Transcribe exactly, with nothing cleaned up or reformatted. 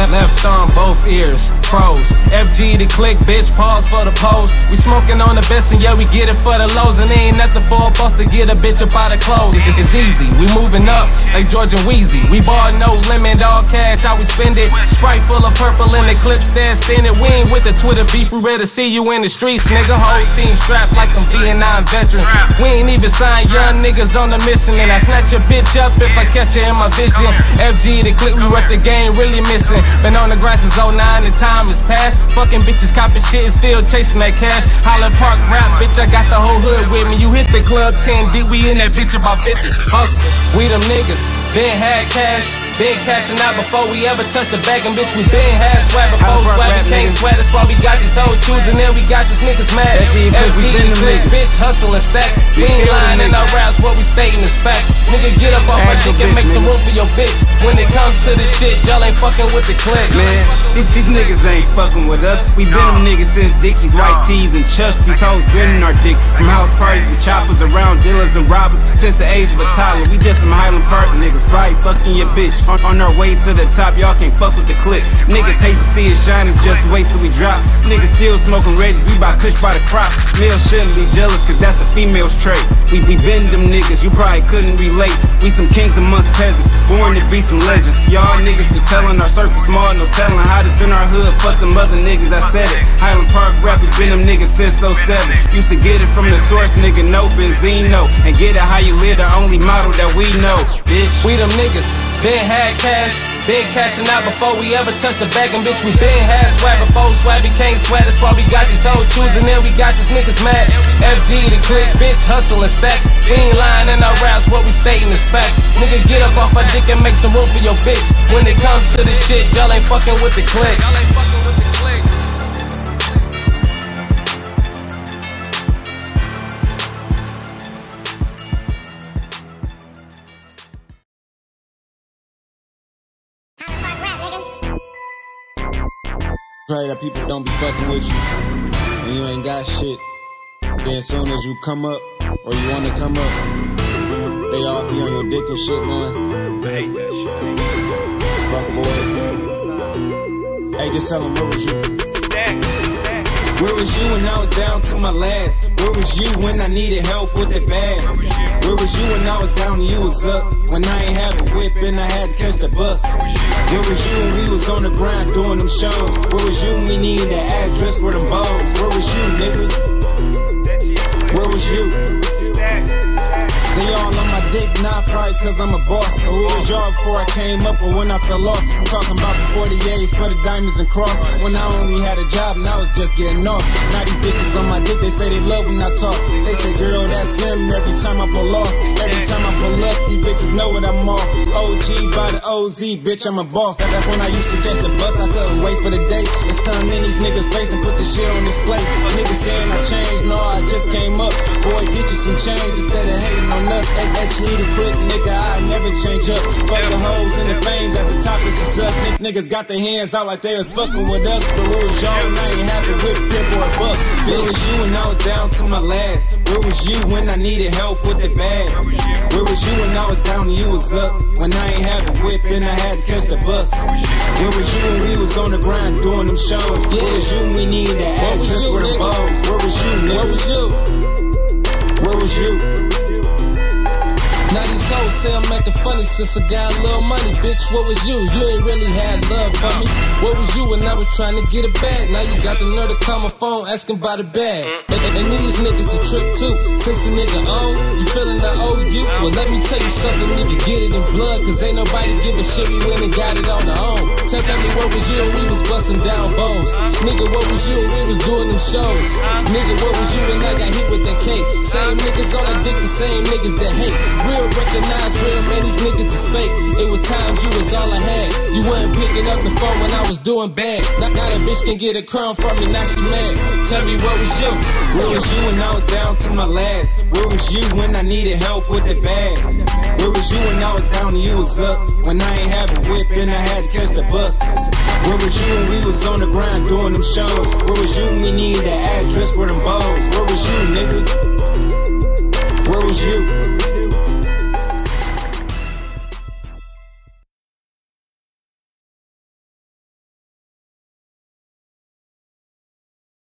Left on both ears, froze. F G the click, bitch, pause for the pose. We smoking on the best and yeah, we get it for the lows. And ain't nothing for a boss to get a bitch up out of clothes. It's easy, we moving up like George and Wheezy. We bought no limit, all cash, how we spend it. Sprite full of purple in the clip, stand standing. We ain't with the Twitter beef, we ready to see you in the streets, nigga. Whole team strapped like them Vietnam veterans. We ain't even signed young niggas on the mission. And I snatch your bitch up if I catch her in my vision. F G the clip, we rep the game, really missing. Been on the grass since oh nine and time has passed. Fucking bitches copping shit and still chasing that cash. Highland Park rap, bitch, I got the whole hood with me. You hit the club ten deep, we in that bitch about fifty. Hustle, we them niggas, been had cash. Been cashing out before we ever touched the bag. And bitch, we been had swag before swag, we can't sweat. That's why we got these hoes choosing and we got these niggas mad. F G the click, bitch, hustling stacks. We ain't lying in our raps, what we stating is facts. Nigga, get up off my dick and make some room for your bitch. When it comes to this shit, y'all ain't fucking with the click. Man, these, these niggas ain't fucking with us. We been them niggas since Dickies, white tees and chucks. These hoes been in our dick. From house parties with choppers around dealers and robbers. Since the age of a toddler, we just some Highland Park niggas. Right, fucking your bitch. On, on our way to the top, y'all can't fuck with the click. Niggas hate to see it shining, just wait till we drop. Niggas still smoking Reggies, we bout kush by the crop. Males shouldn't be jealous, cause that's a female's trait. We be been them niggas, you probably couldn't relate. We some kings amongst peasants, born to be some legends. Y'all niggas be telling our circle small, no telling how this in our hood. Fuck them other niggas, I said it. Highland Park rap, we been them niggas since oh seven. Used to get it from the source, nigga, no Benzino. And get it how you live, the only model that we know, bitch. We them niggas, been had cash. Been cashing out before we ever touched the bag. And bitch, we been had swag before swag became swag. That's why we got these hoes choosing and we got these niggas mad. F G the click, bitch, hustling stacks. We ain't lying in our raps, what we stating is facts. Niggas, get up off my dick and make some room for your bitch. When it comes to this shit, y'all ain't fucking with the click. Y'all ain't fucking with the click. Pray that people don't be fucking with you when you ain't got shit. Then as soon as you come up, or you wanna come up, they all be on your dick and shit, man. I hate that shit. Rough boy. Hey, just tell them, where was you? Where was you when I was down to my last? Where was you when I needed help with the bag? Where was you when I was down and you was up? When I ain't had a whip and I had to catch the bus? Where was you when we was on the grind doing them shows? Where was you when we needed the address for them balls? Where was you, nigga? Where was you? They all on my dick, not probably cause I'm a boss. But where was y'all before I came up or when I fell off? I'm talking about the forty-eights for the diamonds and cross. When I only had a job and I was just getting off. Now these bitches on my dick, they say they love when I talk. They say, girl, that's him every time I pull off. Every time I pull up, these bitches know what I'm off. O G by the O Z, bitch, I'm a boss. That's when I used to catch the bus, I couldn't wait for the day. It's time in these niggas' face and put the shit on display. Niggas saying I changed, no, I just came up. Boy, get you some change instead of hating on us. Actually, the quick nigga, I never change up. Fuck the hoes and the fames at the top, it's just us. N niggas got their hands out like they was fucking with us. But where was y'all when I ain't have a whip, pimp, or a buck? Where was you when I was down to my last? Where was you when I needed help with the bag? Where was you when I was down and you was up? When I ain't had a whip and I had to catch the bus? Where was you when we was on the grind doing them shows? Where was you when we needed the address for the balls? Where was you, nigga? Where was you? Where was you? Now these hoes say I'm acting funny since I got a little money. Bitch, what was you? You ain't really had love for me. What was you when I was trying to get a bag? Now you got the nerve to call my phone asking about the bag. And, and, and these niggas a trip too. Since a nigga old, you feeling I owe you? Well, let me tell you something, nigga, get it in blood. Cause ain't nobody giving shit, we went and got it on our own. Tell, tell me what was you when we was busting down bows? Nigga, what was you when we was doing them shows? Nigga, what was you when I got hit with that cake? Same niggas on that dick, the same niggas that hate. Real recognize real, man, these niggas is fake. It was times you was all I had. You wasn't picking up the phone when I was doing bad. Now, now that bitch can get a crumb from me, now she mad. Tell me what was you? Where was you when I was down to my last? Where was you when I needed help with the bag? Where was you when I was down and you was up? When I ain't have a whip and I had to catch the bus? Where was you when we was on the grind doing them shows? Where was you when we needed the address for them balls? Where was you, nigga? Where was you?